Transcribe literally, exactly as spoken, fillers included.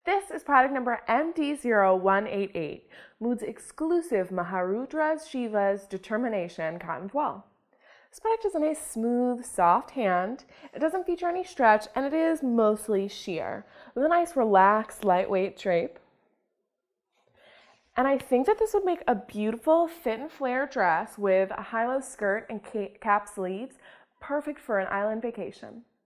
This is product number M D zero one eight eight, Mood's exclusive Maharudra Shiva's Determination Cotton Voile. This product is a nice, smooth, soft hand. It doesn't feature any stretch, and it is mostly sheer, with a nice, relaxed, lightweight drape. And I think that this would make a beautiful fit and flare dress with a high-low skirt and cap sleeves, perfect for an island vacation.